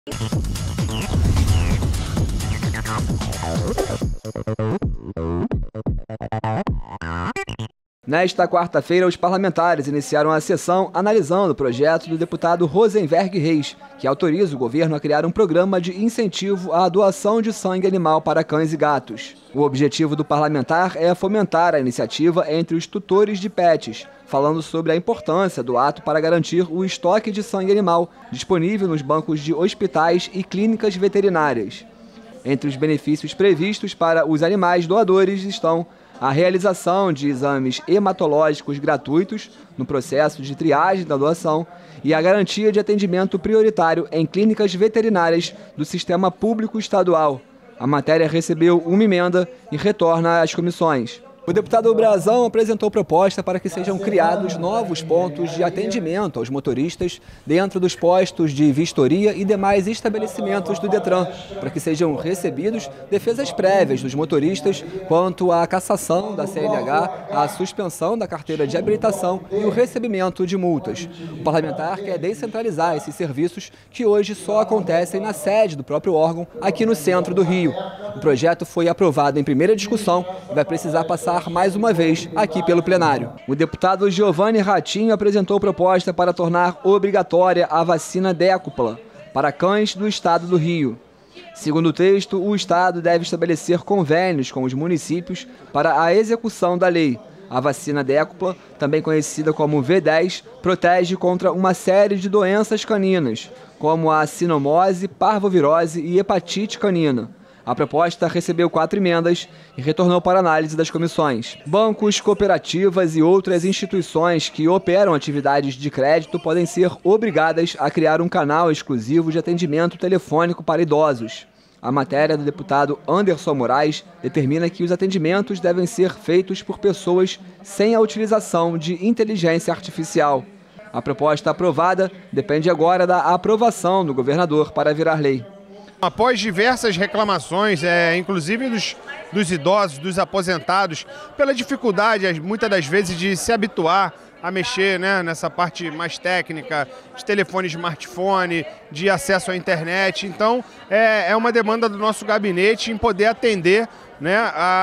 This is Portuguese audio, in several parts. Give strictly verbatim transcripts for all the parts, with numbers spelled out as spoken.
Nesta quarta-feira, os parlamentares iniciaram a sessão analisando o projeto do deputado Rosenberg Reis, que autoriza o governo a criar um programa de incentivo à doação de sangue animal para cães e gatos. O objetivo do parlamentar é fomentar a iniciativa entre os tutores de pets, falando sobre a importância do ato para garantir o estoque de sangue animal disponível nos bancos de hospitais e clínicas veterinárias. Entre os benefícios previstos para os animais doadores estão a realização de exames hematológicos gratuitos no processo de triagem da doação e a garantia de atendimento prioritário em clínicas veterinárias do Sistema Público Estadual. A matéria recebeu uma emenda e retorna às comissões. O deputado Brazão apresentou proposta para que sejam criados novos pontos de atendimento aos motoristas dentro dos postos de vistoria e demais estabelecimentos do Detran, para que sejam recebidos defesas prévias dos motoristas quanto à cassação da C N H, a suspensão da carteira de habilitação e o recebimento de multas. O parlamentar quer descentralizar esses serviços que hoje só acontecem na sede do próprio órgão, aqui no centro do Rio. O projeto foi aprovado em primeira discussão e vai precisar passar mais uma vez aqui pelo plenário. O deputado Giovanni Ratinho apresentou proposta para tornar obrigatória a vacina décupla para cães do estado do Rio. Segundo o texto, o estado deve estabelecer convênios com os municípios para a execução da lei. A vacina décupla, também conhecida como V dez, protege contra uma série de doenças caninas, como a sinomose, parvovirose e hepatite canina. A proposta recebeu quatro emendas e retornou para análise das comissões. Bancos, cooperativas e outras instituições que operam atividades de crédito podem ser obrigadas a criar um canal exclusivo de atendimento telefônico para idosos. A matéria do deputado Anderson Moraes determina que os atendimentos devem ser feitos por pessoas sem a utilização de inteligência artificial. A proposta aprovada depende agora da aprovação do governador para virar lei. Após diversas reclamações, é, inclusive dos, dos idosos, dos aposentados, pela dificuldade, muitas das vezes, de se habituar a mexer, né, nessa parte mais técnica, de telefone, smartphone, de acesso à internet. Então, é, é uma demanda do nosso gabinete em poder atender, né,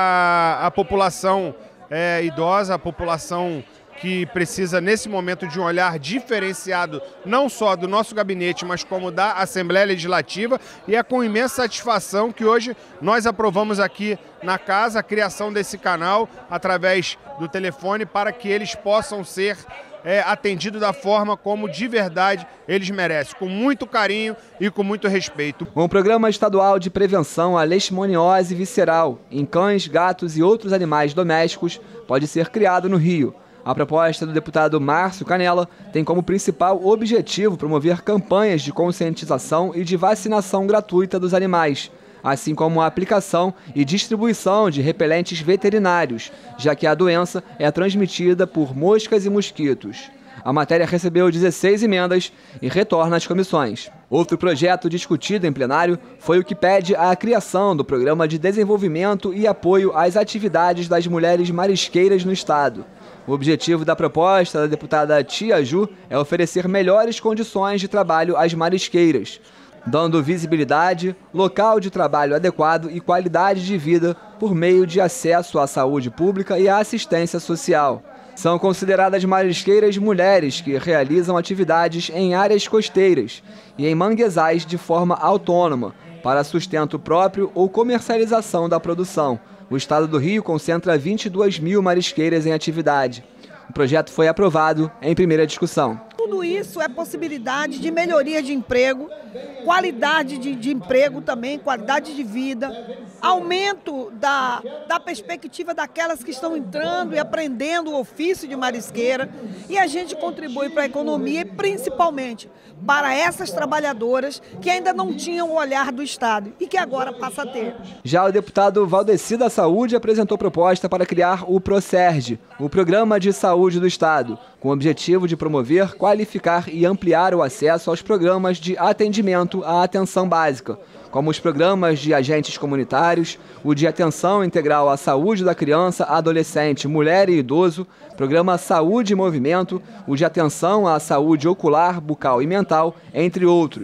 a, a população é, idosa, a população que precisa, nesse momento, de um olhar diferenciado, não só do nosso gabinete, mas como da Assembleia Legislativa. E é com imensa satisfação que hoje nós aprovamos aqui na casa a criação desse canal através do telefone para que eles possam ser é, atendidos da forma como de verdade eles merecem, com muito carinho e com muito respeito. Um programa estadual de prevenção à leishmaniose visceral em cães, gatos e outros animais domésticos pode ser criado no Rio. A proposta do deputado Márcio Canella tem como principal objetivo promover campanhas de conscientização e de vacinação gratuita dos animais, assim como a aplicação e distribuição de repelentes veterinários, já que a doença é transmitida por moscas e mosquitos. A matéria recebeu dezesseis emendas e retorna às comissões. Outro projeto discutido em plenário foi o que pede a criação do Programa de Desenvolvimento e Apoio às Atividades das Mulheres Marisqueiras no Estado. O objetivo da proposta da deputada Tia Ju é oferecer melhores condições de trabalho às marisqueiras, dando visibilidade, local de trabalho adequado e qualidade de vida por meio de acesso à saúde pública e à assistência social. São consideradas marisqueiras mulheres que realizam atividades em áreas costeiras e em manguezais de forma autônoma, para sustento próprio ou comercialização da produção. O estado do Rio concentra vinte e duas mil marisqueiras em atividade. O projeto foi aprovado em primeira discussão. Tudo isso é possibilidade de melhoria de emprego, qualidade de, de emprego também, qualidade de vida, aumento da, da perspectiva daquelas que estão entrando e aprendendo o ofício de marisqueira, e a gente contribui para a economia e principalmente para essas trabalhadoras que ainda não tinham o olhar do Estado e que agora passa a ter. Já o deputado Valdeci da Saúde apresentou proposta para criar o PROSERG, o Programa de Saúde do Estado, com o objetivo de promover, qualificar e ampliar o acesso aos programas de atendimento à atenção básica, como os programas de agentes comunitários, o de atenção integral à saúde da criança, adolescente, mulher e idoso, programa Saúde e Movimento, o de atenção à saúde ocular, bucal e mental, entre outros.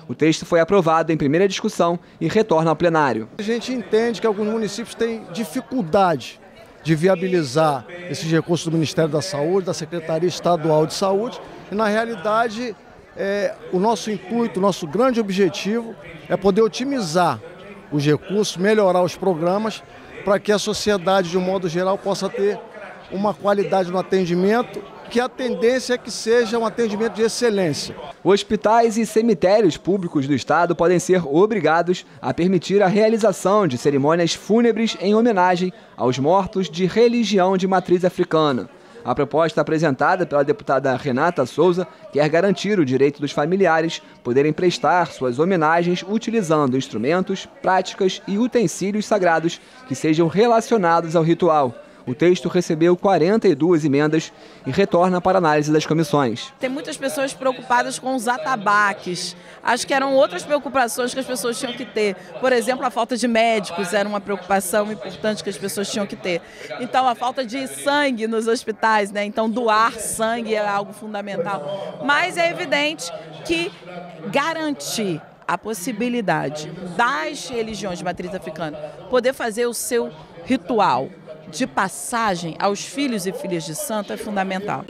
O texto foi aprovado em primeira discussão e retorna ao plenário. A gente entende que alguns municípios têm dificuldade de viabilizar esses recursos do Ministério da Saúde, da Secretaria Estadual de Saúde, e na realidade é, o nosso intuito, o nosso grande objetivo é poder otimizar os recursos, melhorar os programas, para que a sociedade, de um modo geral, possa ter uma qualidade no atendimento, que a tendência é que seja um atendimento de excelência. Hospitais e cemitérios públicos do estado podem ser obrigados a permitir a realização de cerimônias fúnebres em homenagem aos mortos de religião de matriz africana. A proposta apresentada pela deputada Renata Souza quer garantir o direito dos familiares poderem prestar suas homenagens utilizando instrumentos, práticas e utensílios sagrados que sejam relacionados ao ritual. O texto recebeu quarenta e duas emendas e retorna para análise das comissões. Tem muitas pessoas preocupadas com os atabaques. Acho que eram outras preocupações que as pessoas tinham que ter. Por exemplo, a falta de médicos era uma preocupação importante que as pessoas tinham que ter. Então, a falta de sangue nos hospitais, né? Então, doar sangue é algo fundamental. Mas é evidente que garantir a possibilidade das religiões de matriz africana poder fazer o seu ritual de passagem aos filhos e filhas de santo é fundamental.